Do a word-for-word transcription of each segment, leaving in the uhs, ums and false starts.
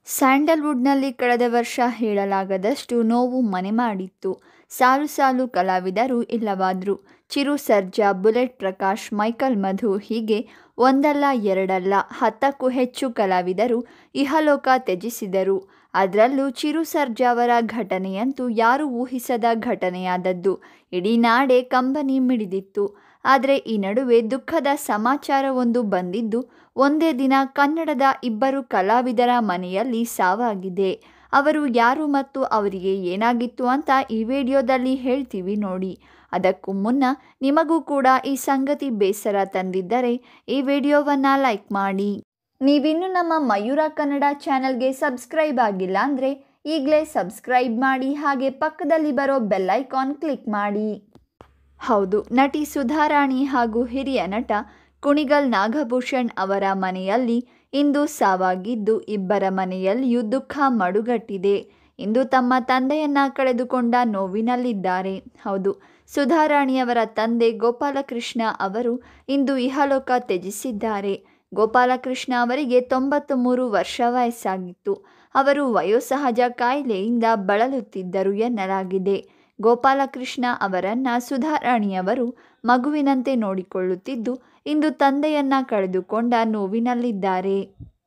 ಸ್ಯಾಂಡಲ್ವುಡ್ನಲ್ಲಿ ಕಳೆದ ವರ್ಷ ಹೇಳಲಾಗದಷ್ಟು ನೋವು ಮನೆ ಮಾಡಿತ್ತು. ಸಾಲು ಸಾಲು ಕಲಾವಿದರು ಇಲ್ಲವಾದ್ರು. ಚಿರು ಸರ್ಜಾ, ಬುಲೆಟ್ ಪ್ರಕಾಶ್, ಮೈಕಲ್ ಮಧು ಹೀಗೆ ಒಂದಲ್ಲ ಎರಡಲ್ಲ ಹತ್ತಕ್ಕೂ ಹೆಚ್ಚು ಕಲಾವಿದರು ಇಹಲೋಕ ತ್ಯಜಿಸಿದರು. ಅದರಲ್ಲೂ ಚಿರು ಸರ್ಜಾ ಅವರ ಘಟನೆಯಂತೂ ಯಾರೂ ಊಹಿಸದ ಘಟನೆಯಾದದ್ದು. ಇಡೀ ನಾಡೇ ಕಂಬನಿ ಮಿಡಿದಿತ್ತು. ಆದರೆ ಈ ನಡುವೆ ದುಃಖದ ಸಮಾಚಾರವೊಂದು ಬಂದಿದ್ದು ಒಂದೇ ದಿನ ಕನ್ನಡದ ಇಬ್ಬರು ಕಲಾವಿದರ ಮನೆಯಲ್ಲಿ ಸಾವಾಗಿದೆ. ಅವರು ಯಾರು ಮತ್ತು ಅವರಿಗೆ ಏನಾಗಿತ್ತು ಅಂತ ಈ ವಿಡಿಯೋದಲ್ಲಿ ಹೇಳ್ತೀವಿ ನೋಡಿ. ಅದಕ್ಕೂ ಮುನ್ನ ನಿಮಗೂ ಕೂಡ ಈ ಸಂಗತಿ ಬೇಸರ ತಂದಿದ್ದರೆ ಈ ವಿಡಿಯೋವನ್ನು ಲೈಕ್ ಮಾಡಿ. ನೀವಿನ್ನೂ ನಮ್ಮ ಮಯೂರ ಕನ್ನಡ ಚಾನಲ್ಗೆ ಸಬ್ಸ್ಕ್ರೈಬ್ ಆಗಿಲ್ಲ ಅಂದರೆ ಈಗಲೇ ಸಬ್ಸ್ಕ್ರೈಬ್ ಮಾಡಿ, ಹಾಗೆ ಪಕ್ಕದಲ್ಲಿ ಬರೋ ಬೆಲ್ ಐಕಾನ್ ಕ್ಲಿಕ್ ಮಾಡಿ. ಹೌದು, ನಟಿ ಸುಧಾರಾಣಿ ಹಾಗೂ ಹಿರಿಯ ನಟ ಕುಣಿಗಲ್ ನಾಗಭೂಷಣ್ ಅವರ ಮನೆಯಲ್ಲಿ ಇಂದು ಸಾವಾಗಿದ್ದು ಇಬ್ಬರ ಮನೆಯಲ್ಲಿಯೂ ದುಃಖ ಮಡುಗಟ್ಟಿದೆ. ಇಂದು ತಮ್ಮ ತಂದೆಯನ್ನ ಕಳೆದುಕೊಂಡ ನೋವಿನಲ್ಲಿದ್ದಾರೆ. ಹೌದು, ಸುಧಾರಾಣಿಯವರ ತಂದೆ ಗೋಪಾಲಕೃಷ್ಣ ಅವರು ಇಂದು ಇಹಲೋಕ ತ್ಯಜಿಸಿದ್ದಾರೆ. ಗೋಪಾಲಕೃಷ್ಣ ಅವರಿಗೆ ತೊಂಬತ್ತ ಮೂರು ವರ್ಷ ವಯಸ್ಸಾಗಿತ್ತು. ಅವರು ವಯೋಸಹಜ ಕಾಯಿಲೆಯಿಂದ ಬಳಲುತ್ತಿದ್ದರು ಎನ್ನಲಾಗಿದೆ. ಗೋಪಾಲಕೃಷ್ಣ ಅವರನ್ನು ಸುಧಾರಾಣಿಯವರು ಮಗುವಿನಂತೆ ನೋಡಿಕೊಳ್ಳುತ್ತಿದ್ದು ಇಂದು ತಂದೆಯನ್ನ ಕಳೆದುಕೊಂಡ ನೋವಿನಲ್ಲಿದ್ದಾರೆ.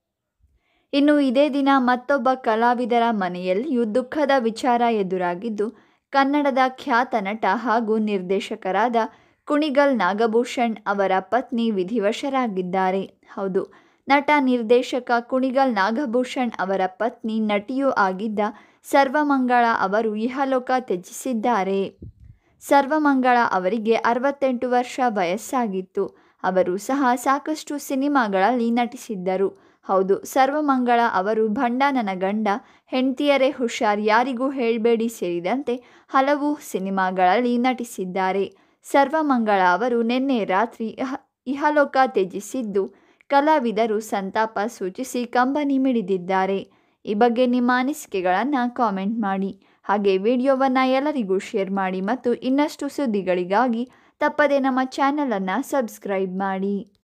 ಇನ್ನು ಇದೇ ದಿನ ಮತ್ತೊಬ್ಬ ಕಲಾವಿದರ ಮನೆಯಲ್ಲಿಯೂ ದುಃಖದ ವಿಚಾರ ಎದುರಾಗಿದ್ದು ಕನ್ನಡದ ಖ್ಯಾತ ನಟ ಹಾಗೂ ನಿರ್ದೇಶಕರಾದ ಕುಣಿಗಲ್ ನಾಗಭೂಷಣ್ ಅವರ ಪತ್ನಿ ವಿಧಿವಶರಾಗಿದ್ದಾರೆ. ಹೌದು, ನಟ ನಿರ್ದೇಶಕ ಕುಣಿಗಲ್ ನಾಗಭೂಷಣ್ ಅವರ ಪತ್ನಿ ನಟಿಯೂ ಆಗಿದ್ದ ಸರ್ವಮಂಗಳ ಅವರು ಇಹಲೋಕ ತ್ಯಜಿಸಿದ್ದಾರೆ. ಸರ್ವಮಂಗಳ ಅವರಿಗೆ ಅರವತ್ತೆಂಟು ವರ್ಷ ವಯಸ್ಸಾಗಿತ್ತು. ಅವರು ಸಹ ಸಾಕಷ್ಟು ಸಿನಿಮಾಗಳಲ್ಲಿ ನಟಿಸಿದ್ದರು. ಹೌದು, ಸರ್ವಮಂಗಳ ಅವರು ಭಂಡ ನನ್ನ ಗಂಡ, ಹೆಂಡ್ತಿಯರೇ ಹುಷಾರ್, ಯಾರಿಗೂ ಹೇಳಬೇಡಿ ಸೇರಿದಂತೆ ಹಲವು ಸಿನಿಮಾಗಳಲ್ಲಿ ನಟಿಸಿದ್ದಾರೆ. ಸರ್ವಮಂಗಳ ಅವರು ನಿನ್ನೆ ರಾತ್ರಿ ಇಹಲೋಕ ತ್ಯಜಿಸಿದ್ದು ಕಲಾವಿದರು ಸಂತಾಪ ಸೂಚಿಸಿ ಕಂಬನಿ ಮಿಡಿದಿದ್ದಾರೆ. ಈ ಬಗ್ಗೆ ನಿಮ್ಮ ಅನಿಸಿಕೆಗಳನ್ನು ಕಾಮೆಂಟ್ ಮಾಡಿ. ಹಾಗೆ ವಿಡಿಯೋವನ್ನು ಎಲ್ಲರಿಗೂ ಶೇರ್ ಮಾಡಿ ಮತ್ತು ಇನ್ನಷ್ಟು ಸುದ್ದಿಗಳಿಗಾಗಿ ತಪ್ಪದೇ ನಮ್ಮ ಚಾನಲನ್ನು ಸಬ್ಸ್ಕ್ರೈಬ್ ಮಾಡಿ.